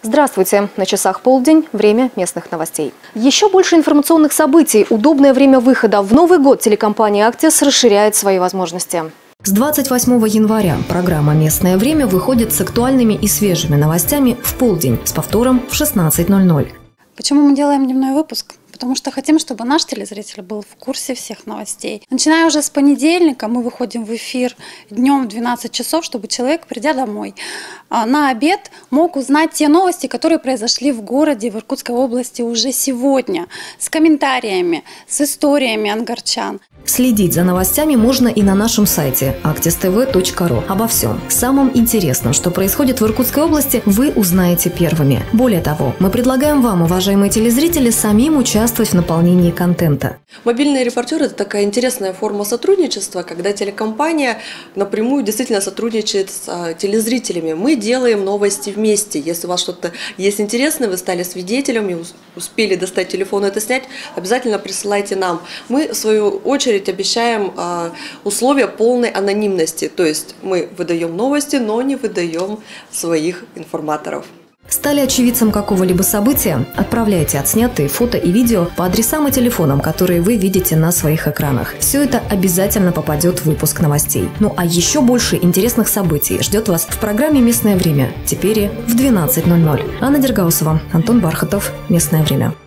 Здравствуйте! На часах полдень. Время местных новостей. Еще больше информационных событий. Удобное время выхода. В Новый год телекомпания «Актис» расширяет свои возможности. С 28 января программа «Местное время» выходит с актуальными и свежими новостями в полдень с повтором в 16:00. Почему мы делаем дневной выпуск? Потому что хотим, чтобы наш телезритель был в курсе всех новостей. Начиная уже с понедельника мы выходим в эфир днем в 12 часов, чтобы человек, придя домой на обед, мог узнать те новости, которые произошли в городе, в Иркутской области уже сегодня, с комментариями, с историями ангарчан. Следить за новостями можно и на нашем сайте aktistv.ru. Обо всем самом интересном, что происходит в Иркутской области, вы узнаете первыми. Более того, мы предлагаем вам, уважаемые телезрители, самим участвовать в наполнении контента. Мобильные репортеры – это такая интересная форма сотрудничества, когда телекомпания напрямую действительно сотрудничает с телезрителями. Мы делаем новости вместе. Если у вас что-то есть интересное, вы стали свидетелем и успели достать телефон и это снять, обязательно присылайте нам. Мы, в свою очередь, обещаем условия полной анонимности. То есть мы выдаем новости, но не выдаем своих информаторов. Стали очевидцем какого-либо события? Отправляйте отснятые фото и видео по адресам и телефонам, которые вы видите на своих экранах. Все это обязательно попадет в выпуск новостей. Ну а еще больше интересных событий ждет вас в программе «Местное время». Теперь и в 12:00. Анна Дергаусова, Антон Бархатов. «Местное время».